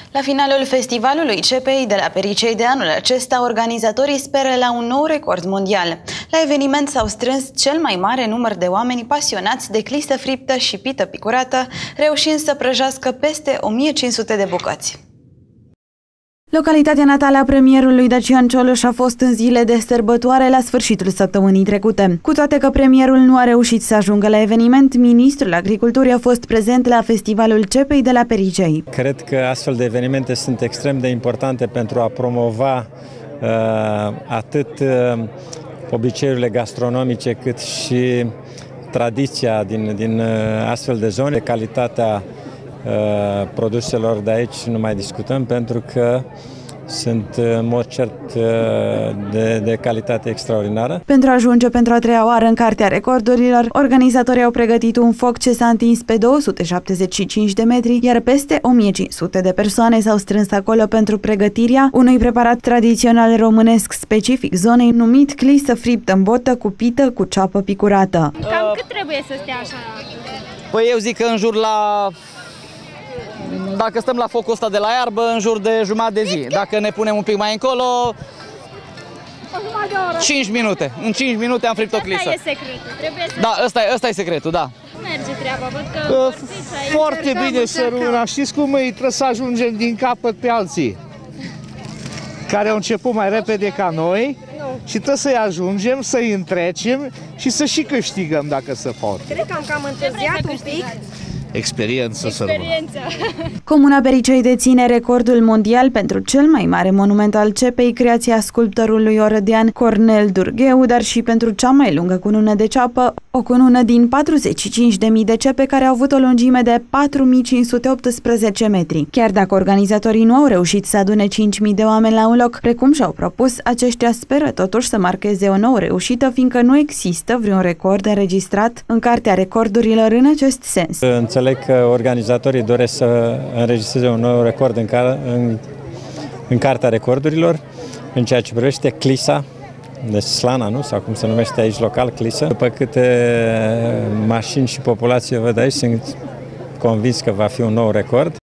La finalul festivalului CPI de la Pericei de anul acesta, organizatorii speră la un nou record mondial. La eveniment s-au strâns cel mai mare număr de oameni pasionați de clisă friptă și pită picurată, reușind să prăjească peste 1500 de bucăți. Localitatea natală a premierului Dacian Cioloș a fost în zile de sărbătoare la sfârșitul săptămânii trecute. Cu toate că premierul nu a reușit să ajungă la eveniment, ministrul agriculturii a fost prezent la festivalul CPI de la Pericei. Cred că astfel de evenimente sunt extrem de importante pentru a promova atât obiceiurile gastronomice cât și tradiția din astfel de zone. Calitatea produselor de aici nu mai discutăm, pentru că sunt în mod cert de calitate extraordinară. Pentru a ajunge pentru a treia oară în Cartea Recordurilor, organizatorii au pregătit un foc ce s-a întins pe 275 de metri, iar peste 1500 de persoane s-au strâns acolo pentru pregătirea unui preparat tradițional românesc specific zonei, numit clisă friptă în botă cu pită cu ceapă picurată. Cam cât trebuie să stea așa? Păi eu zic că în jur dacă stăm la focul ăsta de la iarbă, în jur de jumătate de zi. Dacă ne punem un pic mai încolo, 5 minute. În 5 minute am fript o clisă. Asta e secretul. Trebuie să... Da, ăsta e secretul, da. Merge treaba, văd că foarte bine, Săruna. Știți cum e? Trebuie să ajungem din capăt pe alții care au început mai repede ca noi și trebuie să-i ajungem, să-i întrecem și să și câștigăm dacă se poate. Cred că am cam întârziat un pic. Experiență. Comuna Pericei deține recordul mondial pentru cel mai mare monument al CPI, creația sculptorului orădean Cornel Durgheu, dar și pentru cea mai lungă cunună de ceapă, o cunună din 45.000 de cepe care au avut o lungime de 4.518 metri. Chiar dacă organizatorii nu au reușit să adune 5.000 de oameni la un loc, precum și-au propus, aceștia speră totuși să marcheze o nouă reușită, fiindcă nu există vreun record înregistrat în Cartea Recordurilor în acest sens. Înțeleg că organizatorii doresc să înregistreze un nou record în Cartea Recordurilor, în ceea ce privește clisa, deci slana, nu? Sau cum se numește aici local, clisă. După câte mașini și populație văd aici, sunt convins că va fi un nou record.